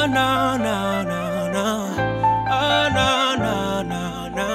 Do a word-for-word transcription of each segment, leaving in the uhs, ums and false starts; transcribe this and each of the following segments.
Oh no, no, no, no. Oh no, no, no, no.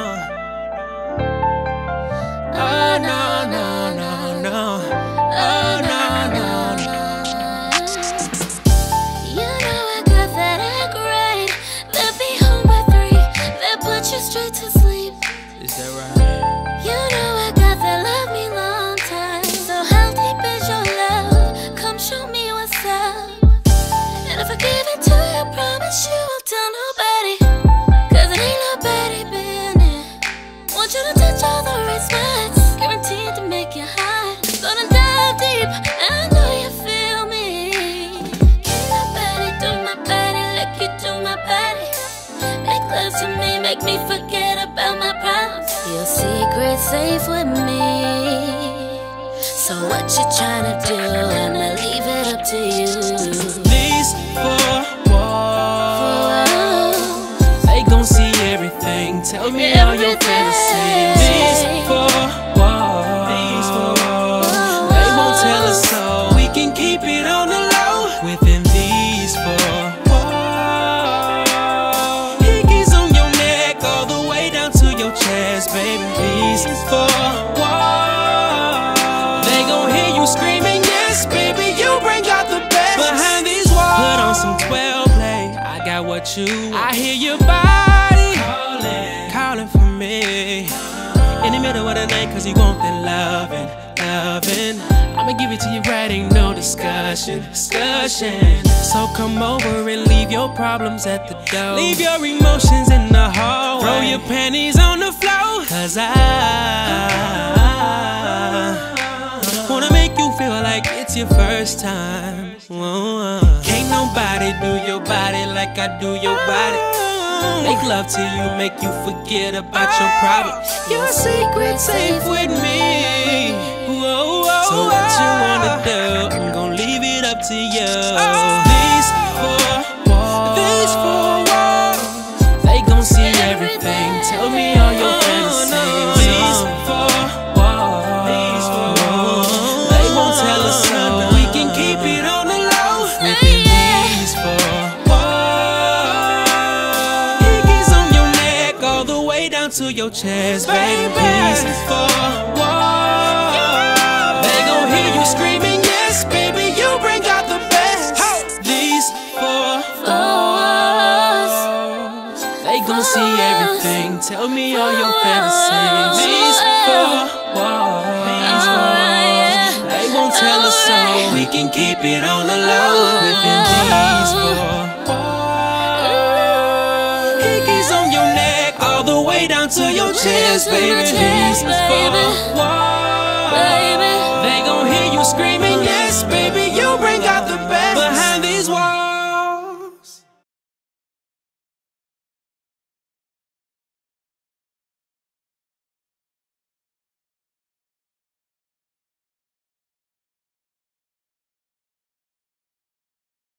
Oh no, no, no, no. Oh no, no, no. You know I got that act right. That be home by three. That put you straight to sleep. Is that right? You know I got that love me long time. So how deep is your love? Come show me what's up. And if I give it to you, I promise you won't tell nobody. Cause it ain't nobody been in. Want you to touch all the right spots. Guaranteed to make you hot. Gonna dive deep, I know you feel me. Can't nobody do my body like you do my body. Make love to me, make me forget about my problems. Your secret's safe with me. So what you tryna do? I'ma leave it up to you. These four walls, they gon' see everything. Tell me all your fantasies. These four walls, these four walls, they won't tell us so. We can keep it on the low within these four walls. Hickies on your neck all the way down to your chest, baby. These four walls, they gon' hear you screaming, yes, baby, you bring out the best behind these walls. Put on some twelve play, I got what you want. I hear your body calling, calling for me in the middle of the night, cause you want that loving, loving. I'ma give it to you right, ain't no discussion, discussion. So come over and leave your problems at the door. Leave your emotions in the hallway. Throw your panties on the floor, cause I wanna make you feel like it's your first time. Whoa. Can't nobody do your body like I do your body. Make love to you, make you forget about your problems. Your secret's safe with me. Whoa, whoa, so what you wanna do? I'm gon' leave it up to you. These four walls, these four walls, they gon' see everything. Tell me all your fantasies. These four walls, these four walls, they won't tell us so. We can keep it on the low within these four walls. Hickeys on your neck all the way down to your chest, baby. These four walls, they gon' hear you screaming, yes, baby, you bring out the best. These four walls, they gon' see everything. Tell me all your fantasies. These four walls, these four walls, they won't tell us so. We can keep it on the low within these four walls. Hickeys on your neck all the way down to your chest, baby. These four walls, they gon' hear you screaming.